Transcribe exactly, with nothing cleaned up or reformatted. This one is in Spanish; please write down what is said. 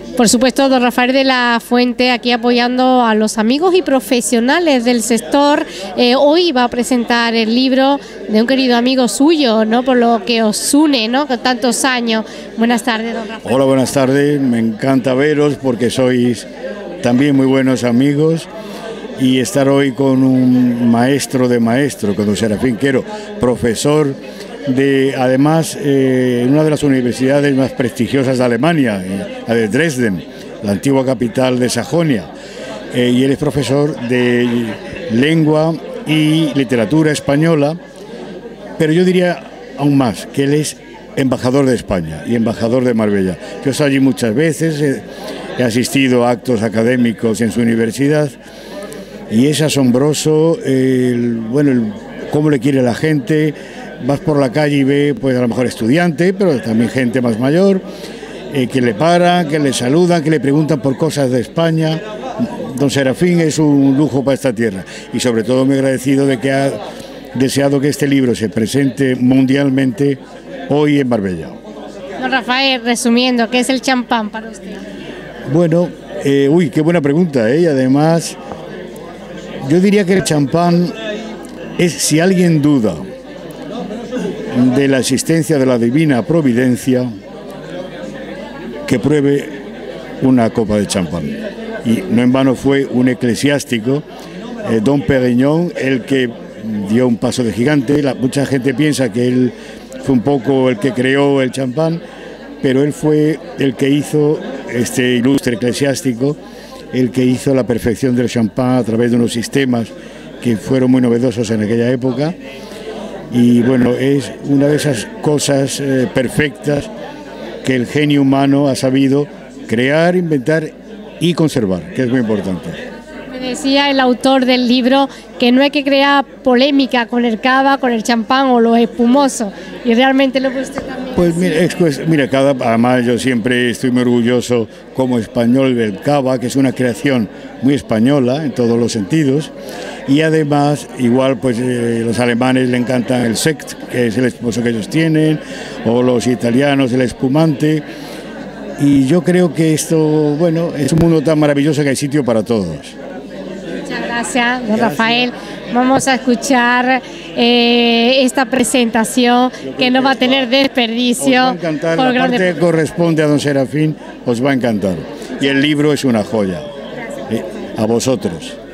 Por supuesto, don Rafael de la Fuente, aquí apoyando a los amigos y profesionales del sector. Eh, hoy va a presentar el libro de un querido amigo suyo, ¿no? Por lo que os une, ¿no? Con tantos años. Buenas tardes, don Rafael. Hola, buenas tardes. Me encanta veros porque sois también muy buenos amigos. Y estar hoy con un maestro de maestro, con don Serafín Quero, profesor de, además, eh, en una de las universidades más prestigiosas de Alemania, eh, la de Dresden, la antigua capital de Sajonia, eh, y él es profesor de lengua y literatura española, pero yo diría aún más, que él es embajador de España y embajador de Marbella. Yo estoy allí muchas veces, eh, he asistido a actos académicos en su universidad, y es asombroso el, bueno, el, cómo le quiere la gente. Vas por la calle y ve, pues a lo mejor estudiante, pero también gente más mayor, eh, que le paran, que le saludan, que le preguntan por cosas de España. Don Serafín es un lujo para esta tierra, y sobre todo me he agradecido de que ha deseado que este libro se presente mundialmente hoy en Marbella. Don Rafael, resumiendo, ¿qué es el champán para usted? Bueno, eh, uy, qué buena pregunta, ¿eh? Y además, yo diría que el champán es, si alguien duda de la existencia de la divina providencia, que pruebe una copa de champán. Y no en vano fue un eclesiástico, eh, don Perignon, el que dio un paso de gigante. La, mucha gente piensa que él fue un poco el que creó el champán, pero él fue el que hizo, este ilustre eclesiástico, el que hizo la perfección del champán a través de unos sistemas que fueron muy novedosos en aquella época. Y bueno, es una de esas cosas eh, perfectas que el genio humano ha sabido crear, inventar y conservar, que es muy importante. Me decía el autor del libro que no hay que crear polémica con el cava, con el champán o lo espumoso, y realmente lo que usted también... Pues mira, es, pues, mira cada, además yo siempre estoy muy orgulloso como español del cava, que es una creación muy española en todos los sentidos, y además igual pues eh, los alemanes le encantan el sekt, que es el espumoso que ellos tienen, o los italianos el espumante, y yo creo que esto, bueno, es un mundo tan maravilloso que hay sitio para todos. Muchas gracias, don Rafael. Vamos a escuchar eh, esta presentación que no va a tener desperdicio. Os va a encantar, la parte que corresponde a don Serafín os va a encantar. Y el libro es una joya. A vosotros.